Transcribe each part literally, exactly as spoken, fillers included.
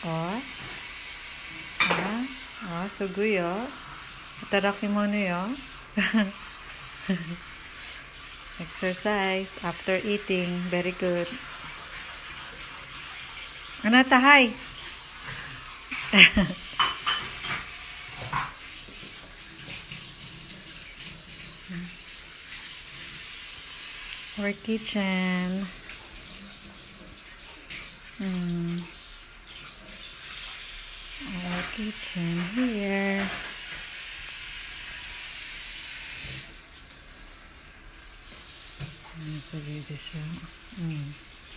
Oh. Ah, ah, suguyo. Itadakimasu yo. Exercise after eating. Very good. Anata, hi. Our kitchen. Hmm. Our kitchen here. Sabi ko siya. Hmm.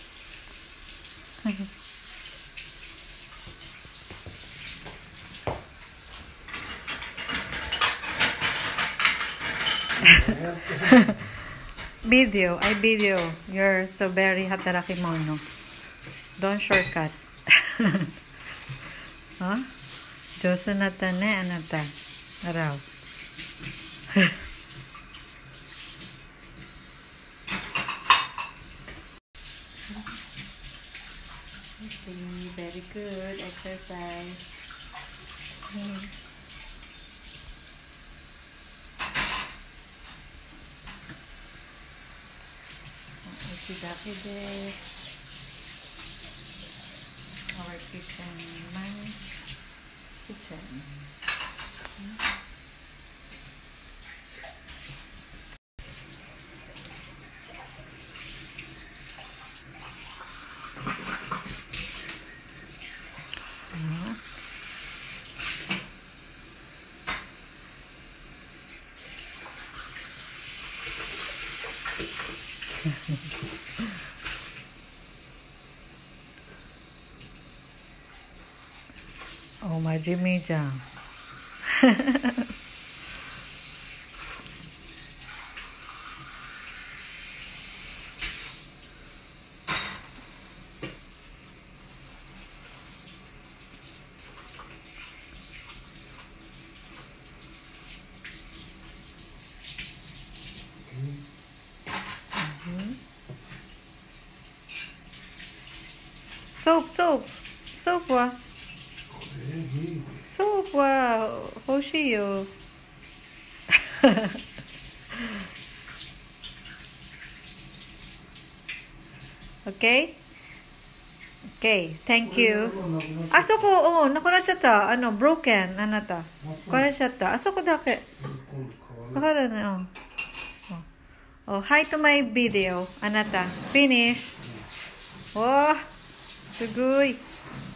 Video, I video. You're so very hatarakimasu. Don't shortcut. Huh? Josu nata ne, anata. Araw. Very good exercise. Hmm. Okidaki desu. Our kitchen, my kitchen. Hmm. Oh, majimi-chan. Soap, soap. Soap wa. Soap wa. Hoshiyo. Okay? Okay, thank you. Asoko, oh, nakunachata. Ano, broken. Anata. Kunachata. Asoko dake. Nakara na, oh. Oh, hi to my video. Anata. Finish. Oh, sugoi.